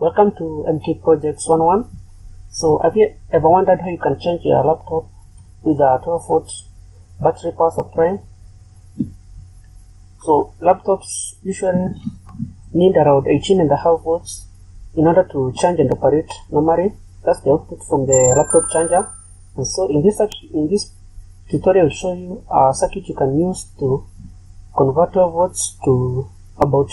Welcome to MT Projects 101. So have you ever wondered how you can change your laptop with a 12-volt battery power supply? So laptops usually need around 18.5 volts in order to charge and operate normally. That's the output from the laptop charger. And so in this tutorial, I'll show you a circuit you can use to convert 12 volts to about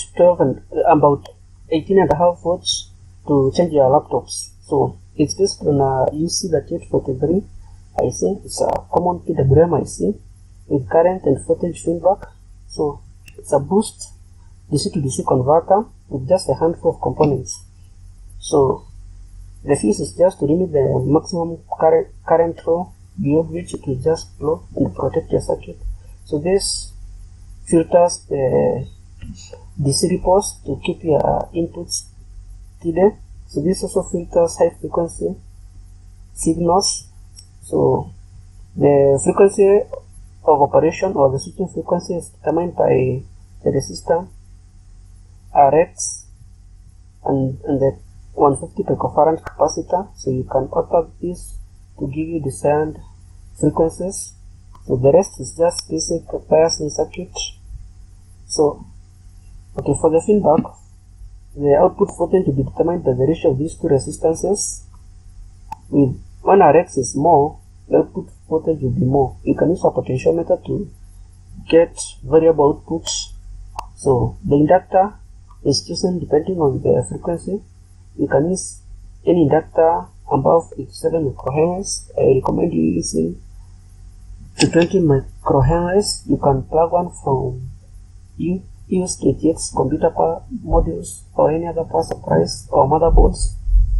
18.5 volts to change your laptops. So it's based on a UC3843 IC. It's a common PWM IC with current and voltage feedback. So it's a boost DC to DC converter with just a handful of components. So the fuse is just to limit the maximum current flow, beyond which it will just blow and protect your circuit. So this filters the DC ripples to keep your inputs steady. So this also filters high frequency signals. So the frequency of operation, or the switching frequency, is determined by the resistor Rx and the 150 picofarad capacitor. So you can alter this to give you desired frequencies. So the rest is just basic biasing circuit. So okay, for the feedback, the output voltage will be determined by the ratio of these two resistances. When Rx is more, the output voltage will be more. You can use a potentiometer to get variable outputs. So the inductor is chosen depending on the frequency. You can use any inductor above 87 microhenries. I recommend you using 220 microhenries. You can plug one from used ATX computer power modules or any other power supplies or motherboards.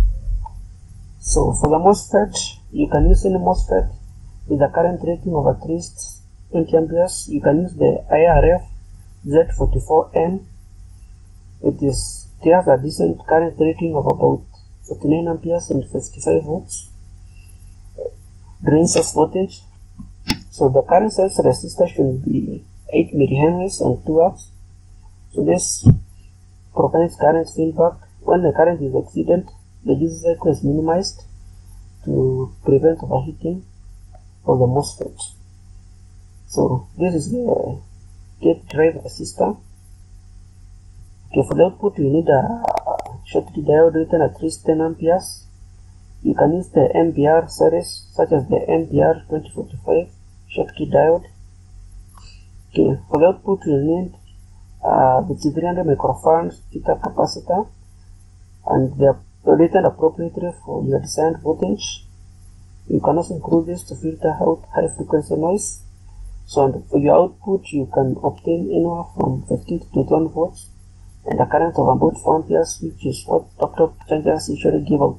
So for the MOSFET, you can use any MOSFET with a current rating of at least 20 amperes. You can use the IRF Z44N. It has a decent current rating of about 49 amperes and 55 volts. Drain source voltage. So the current source resistor should be 8 millihenries and 2 amps. So this provides current feedback. When the current is exceeded, the duty cycle is minimized to prevent overheating of the MOSFET. So this is the gate drive resistor. Okay, for the output you need a Schottky diode written at least 10 amperes. You can use the MBR series such as the MBR 2045 Schottky diode. Okay, for the output you need the 300 microfarad filter capacitor, and they are rated appropriately for your desired voltage. You can also include this to filter out high frequency noise. So for your output you can obtain anywhere from 15 to 21 volts and a current of about 4 amperes, which is what laptop chargers usually give out.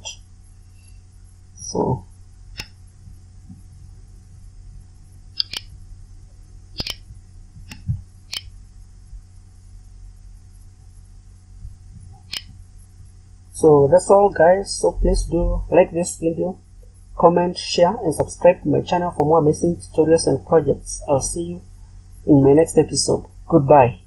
So that's all guys. So please do like this video, comment, share and subscribe to my channel for more amazing tutorials and projects. I'll see you in my next episode. Goodbye.